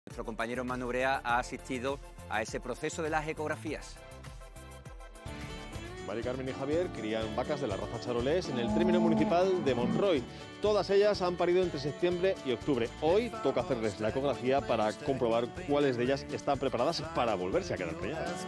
Nuestro compañero Manu Brea ha asistido a ese proceso de las ecografías. Mari Carmen y Javier crían vacas de la raza charolés en el término municipal de Monroy. Todas ellas han parido entre septiembre y octubre. Hoy toca hacerles la ecografía para comprobar cuáles de ellas están preparadas para volverse a quedar preñadas.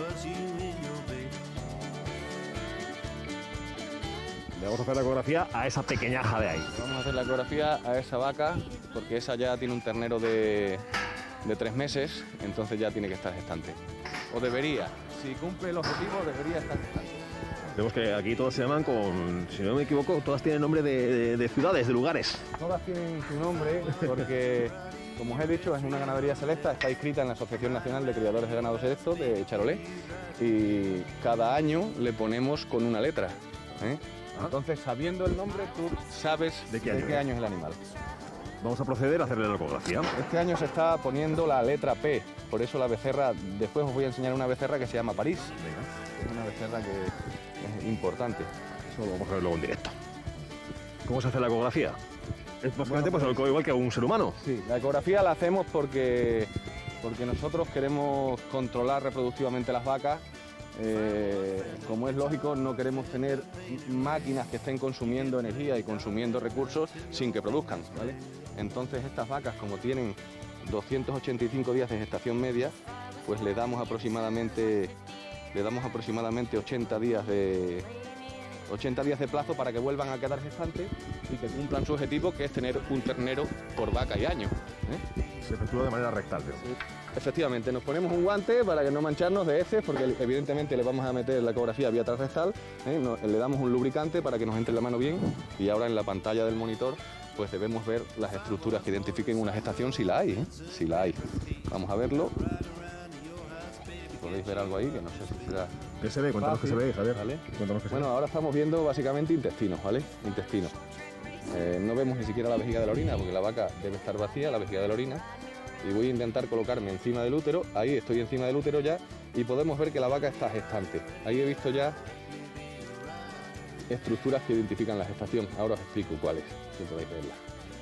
Le vamos a hacer la ecografía a esa pequeñaja de ahí. Vamos a hacer la ecografía a esa vaca porque esa ya tiene un ternero de 3 meses, entonces ya tiene que estar gestante. O debería, si cumple el objetivo, debería estar gestante. Vemos que aquí todas se llaman con, si no me equivoco, todas tienen nombre de ciudades, de lugares. Todas tienen su nombre porque, como os he dicho, es una ganadería selecta, está inscrita en la Asociación Nacional de Criadores de Ganado Selecto de Charolais y cada año le ponemos con una letra, ¿eh? Entonces, sabiendo el nombre, tú sabes de qué año es el animal. Vamos a proceder a hacerle la ecografía. Este año se está poniendo la letra P, por eso la becerra, después os voy a enseñar una becerra que se llama París. Venga. Es una becerra que es importante. Eso lo vamos a ver luego en directo. ¿Cómo se hace la ecografía? Es básicamente pues, igual que un ser humano. Sí, la ecografía la hacemos porque nosotros queremos controlar reproductivamente las vacas. Como es lógico, no queremos tener máquinas que estén consumiendo energía y consumiendo recursos sin que produzcan, ¿vale? Entonces estas vacas, como tienen 285 días de gestación media, pues le damos aproximadamente 80 días de plazo para que vuelvan a quedar gestantes y que cumplan su objetivo, que es tener un ternero por vaca y año, ¿eh? Se efectúa de manera rectal, ¿no? Sí. Efectivamente, nos ponemos un guante para que no mancharnos de heces, porque evidentemente le vamos a meter la ecografía vía transrectal, ¿eh? Le damos un lubricante para que nos entre la mano bien y ahora en la pantalla del monitor pues debemos ver las estructuras que identifiquen una gestación si la hay, ¿eh? Si la hay. Vamos a verlo. ¿Podéis ver algo ahí? Que no sé si será... ¿Qué se ve? Cuéntanos qué se ve, Javier. ¿Vale? Cuéntanos qué se ve. Bueno, ahora estamos viendo básicamente intestinos, ¿vale? Intestinos. No vemos ni siquiera la vejiga de la orina, porque la vaca debe estar vacía, la vejiga de la orina. Y voy a intentar colocarme encima del útero, ahí estoy encima del útero ya, y podemos ver que la vaca está gestante. Ahí he visto ya estructuras que identifican la gestación. Ahora os explico cuáles, si podéis verlas.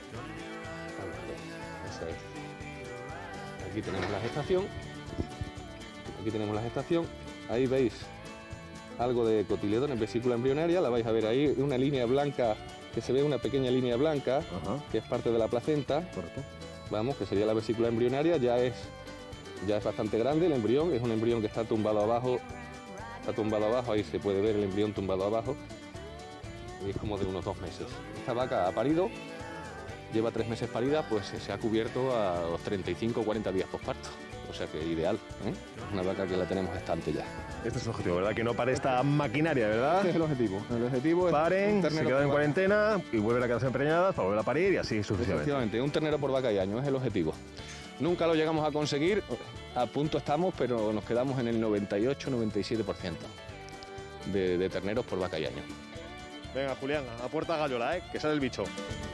Esa es. Aquí tenemos la gestación. Aquí tenemos la gestación. Ahí veis algo de cotiledones, vesícula embrionaria, la vais a ver ahí, una línea blanca, que se ve una pequeña línea blanca, que es parte de la placenta. Correcto. Vamos, que sería la vesícula embrionaria, ya es bastante grande el embrión, es un embrión que está tumbado abajo, ahí se puede ver el embrión tumbado abajo, y es como de unos 2 meses. Esta vaca ha parido, lleva 3 meses parida, pues se ha cubierto a los 35 o 40 días posparto, o sea que ideal, ¿eh? Es una vaca que la tenemos gestante ya. Este es el objetivo, ¿verdad? Que no pare esta maquinaria, ¿verdad? Este es el objetivo. El objetivo es paren, se quedan en cuarentena y vuelven a quedarse empreñadas para volver a parir y así sucesivamente. Efectivamente, un ternero por vaca y año es el objetivo. Nunca lo llegamos a conseguir, a punto estamos, pero nos quedamos en el 98-97% de terneros por vaca y año. Venga, Julián, a puerta gallola, ¿eh? Que sale el bicho.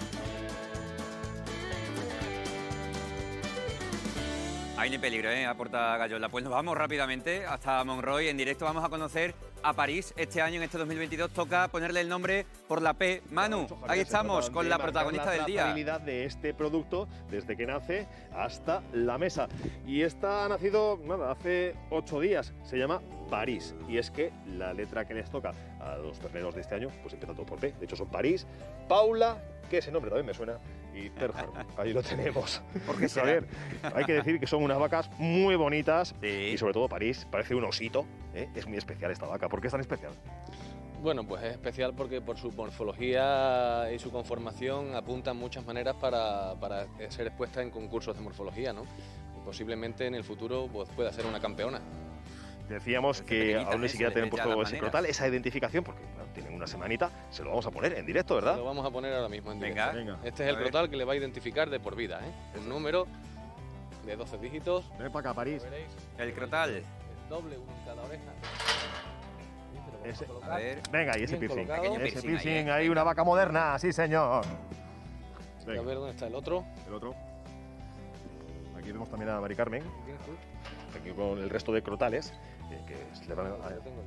Hay ni peligro, a Puerta Gallola. Pues nos vamos rápidamente hasta Monroy. En directo vamos a conocer a París. Este año, en este 2022, toca ponerle el nombre por la P. Manu, ahí estamos con la protagonista del día. La trazabilidad de este producto desde que nace hasta la mesa. Y esta ha nacido hace 8 días. Se llama París. Y es que la letra que les toca a los terneros de este año, pues empieza todo por P. De hecho, son París, Paula, que ese nombre también me suena, y Terhorn. Ahí lo tenemos. Porque a ver, hay que decir que son unas vacas muy bonitas, sí. Y sobre todo París parece un osito, ¿eh? Es muy especial esta vaca. ¿Por qué es tan especial? Bueno, pues es especial porque por su morfología y su conformación apuntan muchas maneras para ser expuesta en concursos de morfología, ¿no? Y posiblemente en el futuro pues, pueda ser una campeona. Decíamos que aún ni siquiera tienen puesto ese crotal, esa identificación, porque claro, tienen una semanita, se lo vamos a poner en directo, ¿verdad? Se lo vamos a poner ahora mismo en directo. Venga. Este es el crotal que le va a identificar de por vida, ¿eh? Un número de 12 dígitos. Ven para acá, París. Veréis, El crotal. el doble, uno en cada oreja. Ese. A ver. Venga, y ese Bien piercing. colocado. Ese Piercing piercing, ahí, ahí una vaca moderna, sí señor. A ver dónde está el otro. El otro. Aquí vemos también a Mari Carmen, aquí con el resto de crotales, que se le van a...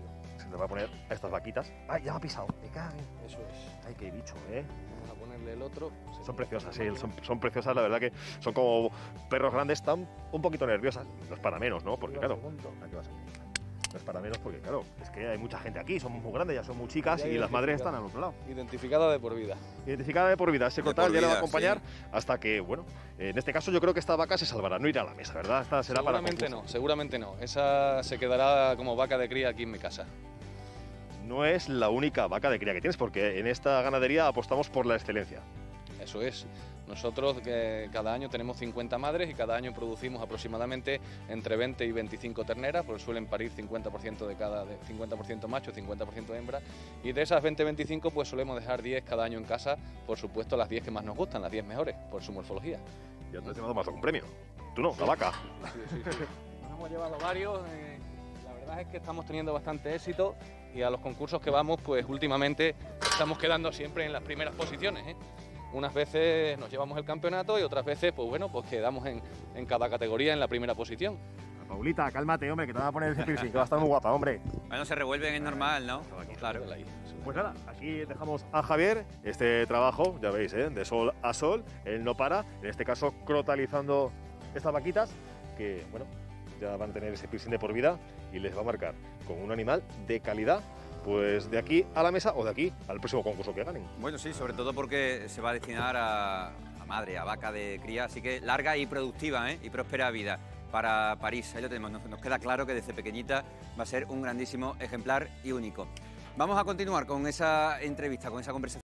le va a poner a estas vaquitas. ¡Ay, ya me ha pisado! ¡Me caguen! Eso es. ¡Ay, qué bicho, eh! Vamos a ponerle el otro. Son preciosas, sí, son preciosas, la verdad que son como perros grandes, están un poquito nerviosas. No es para menos, ¿no? Porque claro, ¿a qué vas aquí? No es para menos porque claro, es que hay mucha gente aquí, son muy grandes, ya son muy chicas y las madres están al otro lado. Identificada de por vida. Identificada de por vida, ese cotal ya le va a acompañar sí. hasta que, bueno, en este caso yo creo que esta vaca se salvará, no irá a la mesa, ¿verdad? Esta será para Seguramente no. Esa se quedará como vaca de cría aquí en mi casa. No es la única vaca de cría que tienes, porque en esta ganadería apostamos por la excelencia. Eso es. Nosotros cada año tenemos 50 madres y cada año producimos aproximadamente entre 20 y 25 terneras, porque suelen parir 50% de 50% macho, 50% hembra, y de esas 20-25 pues solemos dejar 10 cada año en casa, por supuesto las 10 que más nos gustan, las 10 mejores, por su morfología. Ya te has llevado más de un premio. Tú no, la vaca. Sí. Nos hemos llevado varios, la verdad es que estamos teniendo bastante éxito y a los concursos que vamos pues últimamente estamos quedando siempre en las primeras posiciones, ¿eh? Unas veces nos llevamos el campeonato y otras veces, pues bueno, pues quedamos en cada categoría en la primera posición. Paulita, cálmate, hombre, que te va a poner ese piercing, que va a estar muy guapa, hombre. Bueno, se revuelven, es normal, ¿no? Claro. Pues nada, aquí dejamos a Javier este trabajo, ya veis, de sol a sol, él no para, en este caso crotalizando estas vaquitas, que bueno, ya van a tener ese piercing de por vida y les va a marcar con un animal de calidad, pues de aquí a la mesa o de aquí al próximo concurso que ganen. Bueno, sí, sobre todo porque se va a destinar a madre, a vaca de cría, así que larga y productiva, y próspera vida para París. Ahí lo tenemos, nos queda claro que desde pequeñita va a ser un grandísimo ejemplar y único. Vamos a continuar con esa entrevista, con esa conversación.